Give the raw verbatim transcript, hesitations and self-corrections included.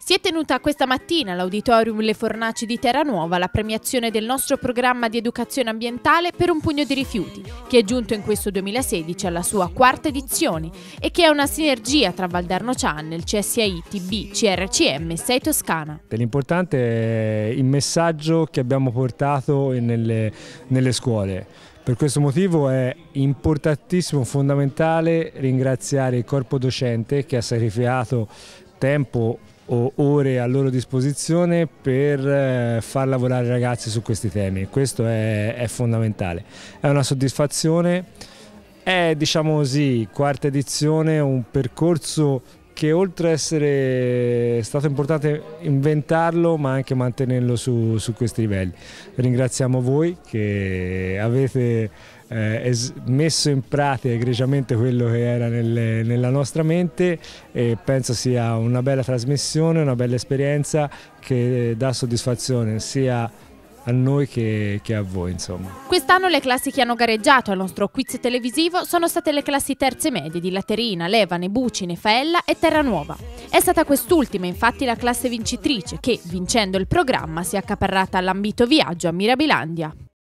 Si è tenuta questa mattina all'Auditorium Le Fornaci di Terranuova la premiazione del nostro programma di educazione ambientale per un pugno di rifiuti, che è giunto in questo duemilasedici alla sua quarta edizione e che è una sinergia tra Valdarno Channel, C S I, T B, C R C M e sei Toscana. L'importante è il messaggio che abbiamo portato nelle, nelle scuole. Per questo motivo è importantissimo, fondamentale ringraziare il corpo docente che ha sacrificato tempo o ore a loro disposizione per far lavorare i ragazzi su questi temi. Questo è, è fondamentale. È una soddisfazione, è, diciamo così, quarta edizione, un percorso che oltre ad essere stato importante inventarlo ma anche mantenerlo su, su questi livelli. Ringraziamo voi che avete eh, messo in pratica egregiamente quello che era nelle, nella nostra mente e penso sia una bella trasmissione, una bella esperienza che dà soddisfazione sia a noi che, che a voi, insomma. Quest'anno le classi che hanno gareggiato al nostro quiz televisivo sono state le classi terze medie di Laterina, Levane, Bucine, Faella e Terranuova. È stata quest'ultima infatti la classe vincitrice che, vincendo il programma, si è accaparrata all'ambito viaggio a Mirabilandia.